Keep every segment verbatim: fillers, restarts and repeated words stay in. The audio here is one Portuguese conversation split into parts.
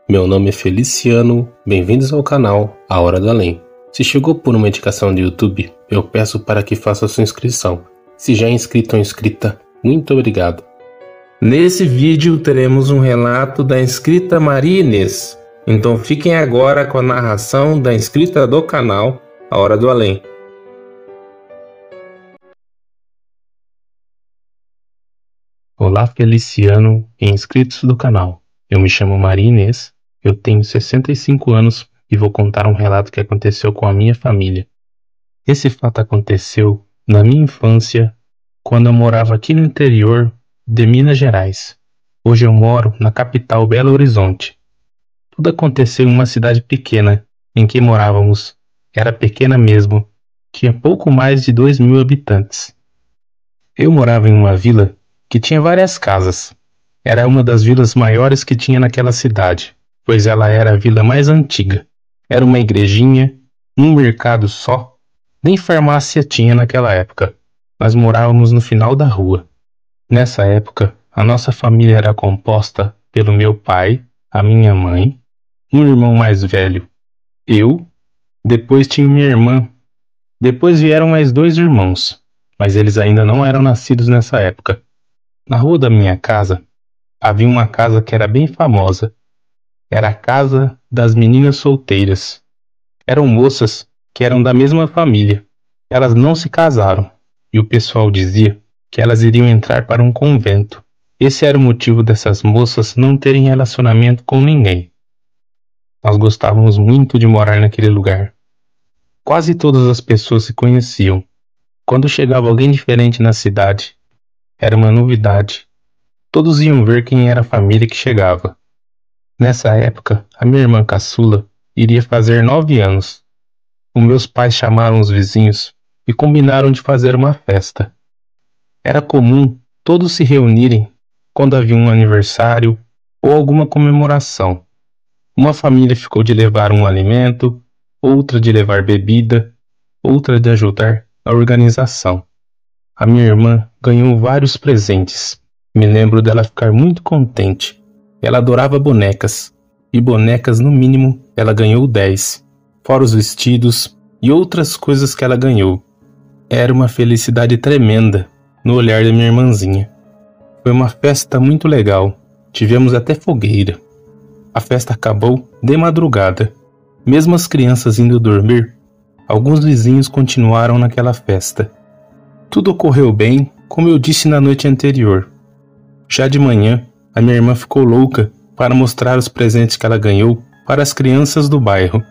Meu nome é Feliciano, bem-vindos ao canal A Hora do Além. Se chegou por uma indicação do YouTube, eu peço para que faça sua inscrição. Se já é inscrito ou inscrita, muito obrigado. Nesse vídeo teremos um relato da inscrita Maria Inês. Então fiquem agora com a narração da inscrita do canal A Hora do Além. Olá Feliciano e inscritos do canal. Eu me chamo Maria Inês, eu tenho sessenta e cinco anos e vou contar um relato que aconteceu com a minha família. Esse fato aconteceu na minha infância, quando eu morava aqui no interior de Minas Gerais. Hoje eu moro na capital Belo Horizonte. Tudo aconteceu em uma cidade pequena em que morávamos. Era pequena mesmo, tinha pouco mais de dois mil habitantes. Eu morava em uma vila que tinha várias casas. Era uma das vilas maiores que tinha naquela cidade, pois ela era a vila mais antiga. Era uma igrejinha, um mercado só, nem farmácia tinha naquela época. Nós morávamos no final da rua. Nessa época, a nossa família era composta pelo meu pai, a minha mãe, um irmão mais velho, eu, depois tinha minha irmã, depois vieram mais dois irmãos, mas eles ainda não eram nascidos nessa época. Na rua da minha casa, havia uma casa que era bem famosa. Era a casa das meninas solteiras. Eram moças que eram da mesma família. Elas não se casaram, e o pessoal dizia que elas iriam entrar para um convento. Esse era o motivo dessas moças não terem relacionamento com ninguém. Nós gostávamos muito de morar naquele lugar. Quase todas as pessoas se conheciam. Quando chegava alguém diferente na cidade, era uma novidade. Todos iam ver quem era a família que chegava. Nessa época, a minha irmã caçula iria fazer nove anos. Os meus pais chamaram os vizinhos e combinaram de fazer uma festa. Era comum todos se reunirem quando havia um aniversário ou alguma comemoração. Uma família ficou de levar um alimento, outra de levar bebida, outra de ajudar na organização. A minha irmã ganhou vários presentes. Me lembro dela ficar muito contente. Ela adorava bonecas, e bonecas no mínimo ela ganhou dez, fora os vestidos e outras coisas que ela ganhou. Era uma felicidade tremenda no olhar da minha irmãzinha. Foi uma festa muito legal, tivemos até fogueira. A festa acabou de madrugada. Mesmo as crianças indo dormir, alguns vizinhos continuaram naquela festa. Tudo ocorreu bem, como eu disse na noite anterior. Já de manhã, a minha irmã ficou louca para mostrar os presentes que ela ganhou para as crianças do bairro.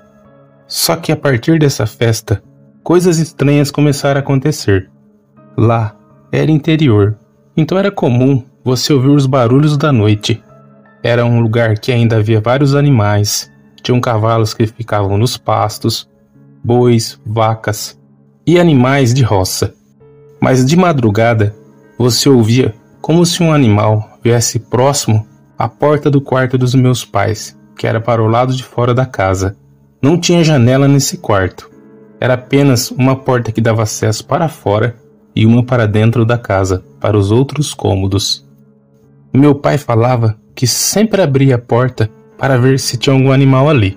Só que a partir dessa festa, coisas estranhas começaram a acontecer. Lá era interior, então era comum você ouvir os barulhos da noite. Era um lugar que ainda havia vários animais, tinham cavalos que ficavam nos pastos, bois, vacas e animais de roça. Mas de madrugada, você ouvia como se um animal viesse próximo à porta do quarto dos meus pais, que era para o lado de fora da casa. Não tinha janela nesse quarto. Era apenas uma porta que dava acesso para fora e uma para dentro da casa, para os outros cômodos. Meu pai falava que sempre abria a porta para ver se tinha algum animal ali.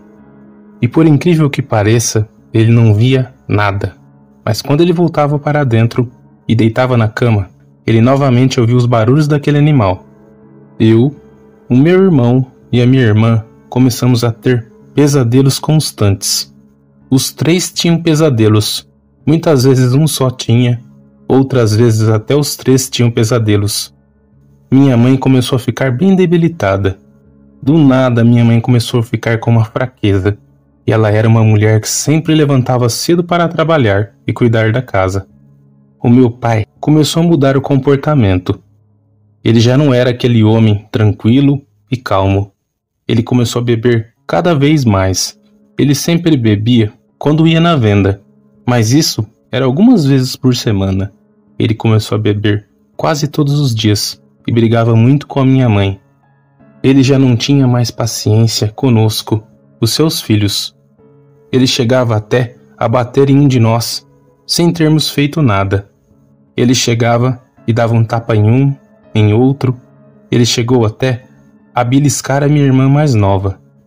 E por incrível que pareça, ele não via nada. Mas quando ele voltava para dentro e deitava na cama, ele novamente ouviu os barulhos daquele animal. Eu, o meu irmão e a minha irmã começamos a ter pesadelos constantes. Os três tinham pesadelos. Muitas vezes um só tinha, outras vezes até os três tinham pesadelos. Minha mãe começou a ficar bem debilitada. Do nada minha mãe começou a ficar com uma fraqueza. E ela era uma mulher que sempre levantava cedo para trabalhar e cuidar da casa. O meu pai começou a mudar o comportamento. Ele já não era aquele homem tranquilo e calmo. Ele começou a beber cada vez mais. Ele sempre bebia quando ia na venda, mas isso era algumas vezes por semana. Ele começou a beber quase todos os dias e brigava muito com a minha mãe. Ele já não tinha mais paciência conosco, os seus filhos. Ele chegava até a bater em um de nós, sem termos feito nada. Ele chegava e dava um tapa em um, em outro. Ele chegou até a beliscar a minha irmã mais nova.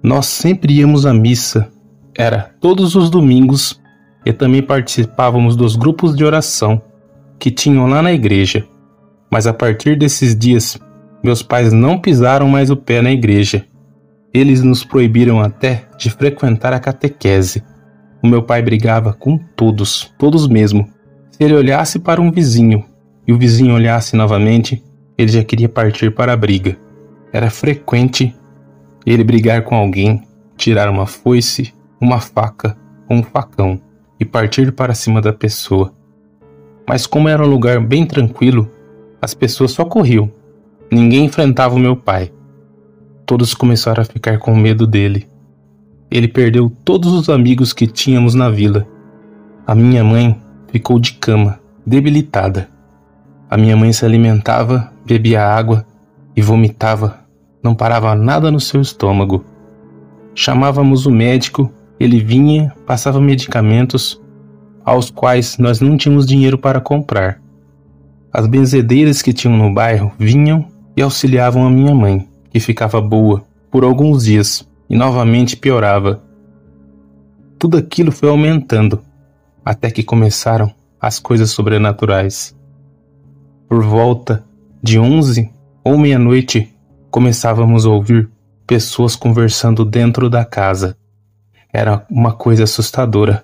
Nós sempre íamos à missa, era todos os domingos, e também participávamos dos grupos de oração que tinham lá na igreja. Mas a partir desses dias, meus pais não pisaram mais o pé na igreja. Eles nos proibiram até de frequentar a catequese. O meu pai brigava com todos, todos mesmo. Se ele olhasse para um vizinho e o vizinho olhasse novamente, ele já queria partir para a briga. Era frequente ele brigar com alguém, tirar uma foice, uma faca ou um facão e partir para cima da pessoa. Mas como era um lugar bem tranquilo, as pessoas só corriam. Ninguém enfrentava o meu pai. Todos começaram a ficar com medo dele. Ele perdeu todos os amigos que tínhamos na vila. A minha mãe ficou de cama, debilitada. A minha mãe se alimentava, bebia água e vomitava. Não parava nada no seu estômago. Chamávamos o médico, ele vinha, passava medicamentos, aos quais nós não tínhamos dinheiro para comprar. As benzedeiras que tinham no bairro vinham e auxiliavam a minha mãe, que ficava boa por alguns dias e novamente piorava. Tudo aquilo foi aumentando, até que começaram as coisas sobrenaturais. Por volta de onze ou meia-noite, começávamos a ouvir pessoas conversando dentro da casa. Era uma coisa assustadora.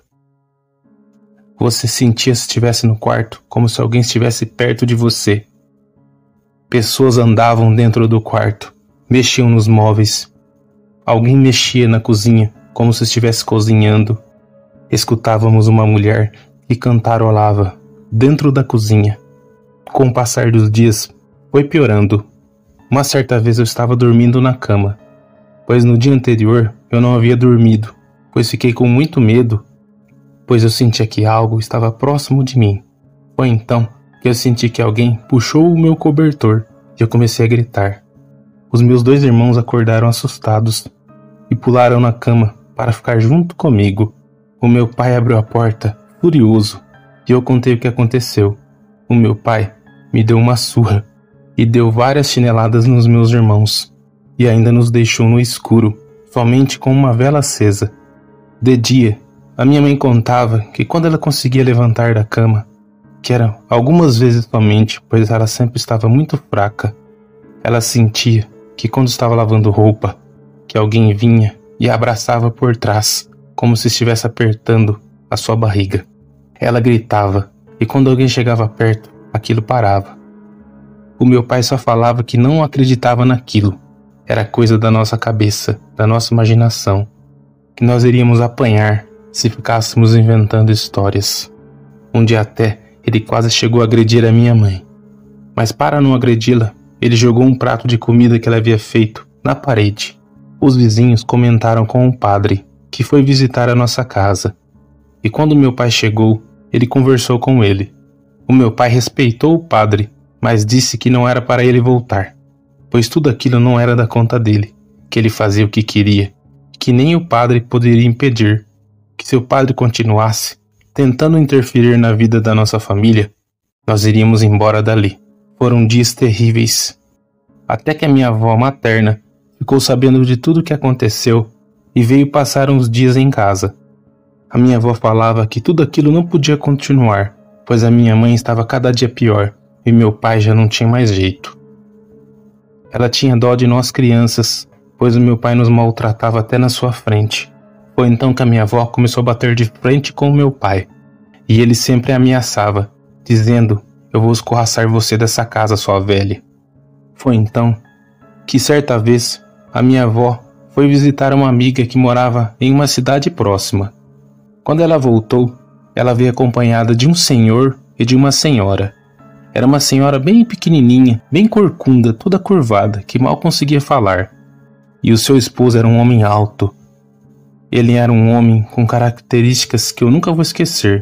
Você sentia se estivesse no quarto, como se alguém estivesse perto de você. Pessoas andavam dentro do quarto, mexiam nos móveis. Alguém mexia na cozinha, como se estivesse cozinhando. Escutávamos uma mulher que cantarolava dentro da cozinha. Com o passar dos dias, foi piorando. Uma certa vez eu estava dormindo na cama, pois no dia anterior eu não havia dormido, pois fiquei com muito medo, pois eu sentia que algo estava próximo de mim. Foi então que eu senti que alguém puxou o meu cobertor e eu comecei a gritar. Os meus dois irmãos acordaram assustados e pularam na cama para ficar junto comigo. O meu pai abriu a porta, furioso, e eu contei o que aconteceu. O meu pai me deu uma surra e deu várias chineladas nos meus irmãos, e ainda nos deixou no escuro, somente com uma vela acesa. De dia, a minha mãe contava que quando ela conseguia levantar da cama, que era algumas vezes somente, pois ela sempre estava muito fraca, ela sentia que quando estava lavando roupa, que alguém vinha e a abraçava por trás, como se estivesse apertando a sua barriga. Ela gritava, e quando alguém chegava perto, aquilo parava. O meu pai só falava que não acreditava naquilo. Era coisa da nossa cabeça, da nossa imaginação, que nós iríamos apanhar se ficássemos inventando histórias. Um dia até, ele quase chegou a agredir a minha mãe. Mas para não agredi-la, ele jogou um prato de comida que ela havia feito na parede. Os vizinhos comentaram com o padre, que foi visitar a nossa casa. E quando meu pai chegou, ele conversou com ele. O meu pai respeitou o padre, mas disse que não era para ele voltar, pois tudo aquilo não era da conta dele, que ele fazia o que queria, que nem o padre poderia impedir, que se o padre continuasse tentando interferir na vida da nossa família, nós iríamos embora dali. Foram dias terríveis, até que a minha avó materna ficou sabendo de tudo o que aconteceu e veio passar uns dias em casa. A minha avó falava que tudo aquilo não podia continuar, pois a minha mãe estava cada dia pior e meu pai já não tinha mais jeito. Ela tinha dó de nós crianças, pois o meu pai nos maltratava até na sua frente. Foi então que a minha avó começou a bater de frente com o meu pai, e ele sempre a ameaçava, dizendo: "Eu vou escorraçar você dessa casa, sua velha." Foi então que certa vez a minha avó foi visitar uma amiga que morava em uma cidade próxima. Quando ela voltou, ela veio acompanhada de um senhor e de uma senhora. Era uma senhora bem pequenininha, bem corcunda, toda curvada, que mal conseguia falar. E o seu esposo era um homem alto. Ele era um homem com características que eu nunca vou esquecer.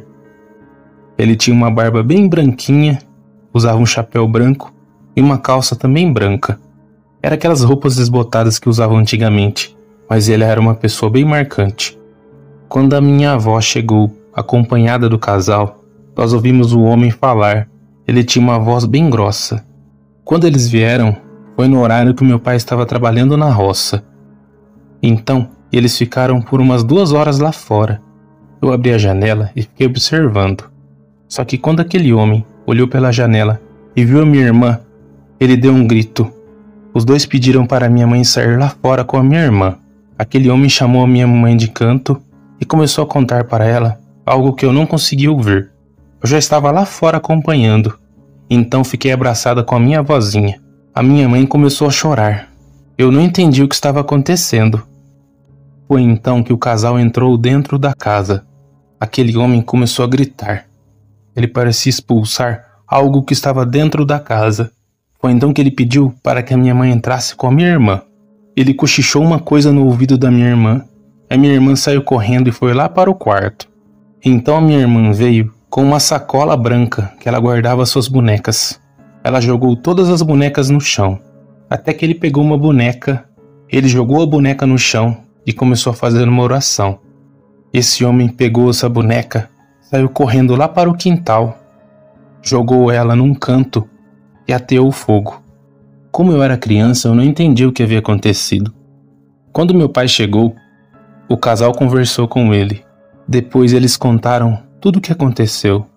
Ele tinha uma barba bem branquinha, usava um chapéu branco e uma calça também branca. Era aquelas roupas desbotadas que usavam antigamente, mas ele era uma pessoa bem marcante. Quando a minha avó chegou, acompanhada do casal, nós ouvimos o homem falar. Ele tinha uma voz bem grossa. Quando eles vieram, foi no horário que meu pai estava trabalhando na roça. Então, eles ficaram por umas duas horas lá fora. Eu abri a janela e fiquei observando. Só que quando aquele homem olhou pela janela e viu a minha irmã, ele deu um grito. Os dois pediram para minha mãe sair lá fora com a minha irmã. Aquele homem chamou a minha mãe de canto e começou a contar para ela algo que eu não conseguia ouvir. Eu já estava lá fora acompanhando. Então fiquei abraçada com a minha vozinha. A minha mãe começou a chorar. Eu não entendi o que estava acontecendo. Foi então que o casal entrou dentro da casa. Aquele homem começou a gritar. Ele parecia expulsar algo que estava dentro da casa. Foi então que ele pediu para que a minha mãe entrasse com a minha irmã. Ele cochichou uma coisa no ouvido da minha irmã. A minha irmã saiu correndo e foi lá para o quarto. Então a minha irmã veio com uma sacola branca que ela guardava suas bonecas. Ela jogou todas as bonecas no chão. Até que ele pegou uma boneca, ele jogou a boneca no chão e começou a fazer uma oração. Esse homem pegou essa boneca, saiu correndo lá para o quintal, jogou ela num canto e ateou o fogo. Como eu era criança, eu não entendi o que havia acontecido. Quando meu pai chegou, o casal conversou com ele. Depois eles contaram tudo o que aconteceu.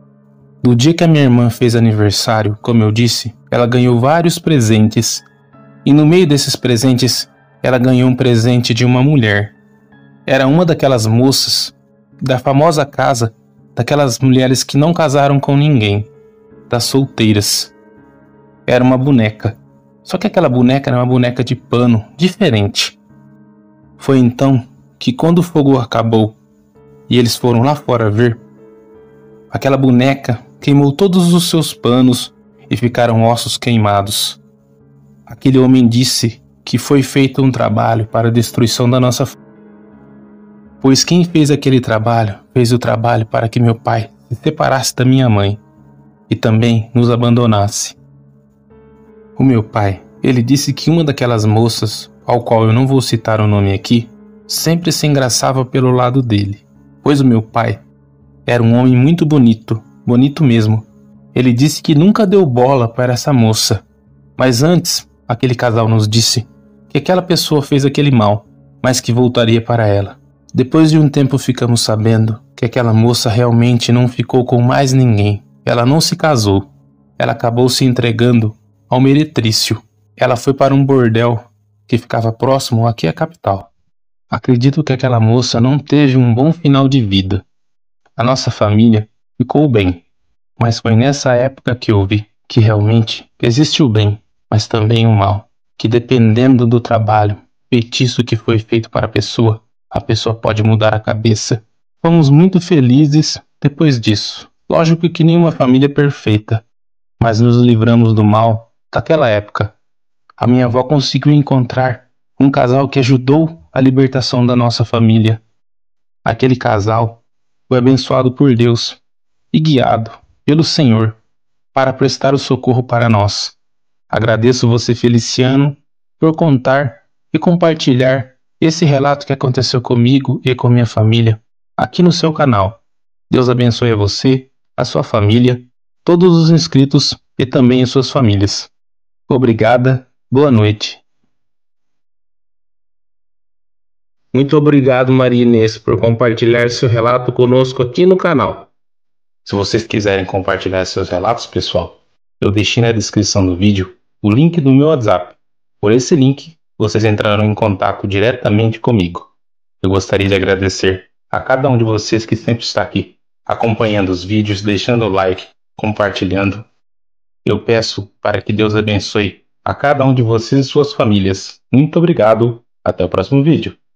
No dia que a minha irmã fez aniversário, como eu disse, ela ganhou vários presentes. E no meio desses presentes, ela ganhou um presente de uma mulher. Era uma daquelas moças, da famosa casa, daquelas mulheres que não casaram com ninguém, das solteiras. Era uma boneca. Só que aquela boneca era uma boneca de pano, diferente. Foi então que quando o fogo acabou e eles foram lá fora ver, aquela boneca queimou todos os seus panos e ficaram ossos queimados. Aquele homem disse que foi feito um trabalho para a destruição da nossa família, pois quem fez aquele trabalho fez o trabalho para que meu pai se separasse da minha mãe e também nos abandonasse. O meu pai, ele disse que uma daquelas moças, ao qual eu não vou citar o nome aqui, sempre se engraçava pelo lado dele, pois o meu pai era um homem muito bonito, bonito mesmo. Ele disse que nunca deu bola para essa moça, mas antes, aquele casal nos disse que aquela pessoa fez aquele mal, mas que voltaria para ela. Depois de um tempo ficamos sabendo que aquela moça realmente não ficou com mais ninguém. Ela não se casou. Ela acabou se entregando ao meretrício. Ela foi para um bordel que ficava próximo aqui à capital. Acredito que aquela moça não teve um bom final de vida. A nossa família ficou bem, mas foi nessa época que eu vi que realmente existe o bem, mas também o mal, que dependendo do trabalho, feitiço que foi feito para a pessoa, a pessoa pode mudar a cabeça. Fomos muito felizes depois disso. Lógico que nenhuma família é perfeita, mas nos livramos do mal daquela época. A minha avó conseguiu encontrar um casal que ajudou a libertação da nossa família. Aquele casal foi abençoado por Deus e guiado pelo Senhor para prestar o socorro para nós. Agradeço você, Feliciano, por contar e compartilhar esse relato que aconteceu comigo e com minha família aqui no seu canal. Deus abençoe a você, a sua família, todos os inscritos e também as suas famílias. Obrigada, boa noite. Muito obrigado, Maria Inês, por compartilhar seu relato conosco aqui no canal. Se vocês quiserem compartilhar seus relatos, pessoal, eu deixei na descrição do vídeo o link do meu WhatsApp. Por esse link, vocês entrarão em contato diretamente comigo. Eu gostaria de agradecer a cada um de vocês que sempre está aqui, acompanhando os vídeos, deixando o like, compartilhando. Eu peço para que Deus abençoe a cada um de vocês e suas famílias. Muito obrigado, até o próximo vídeo.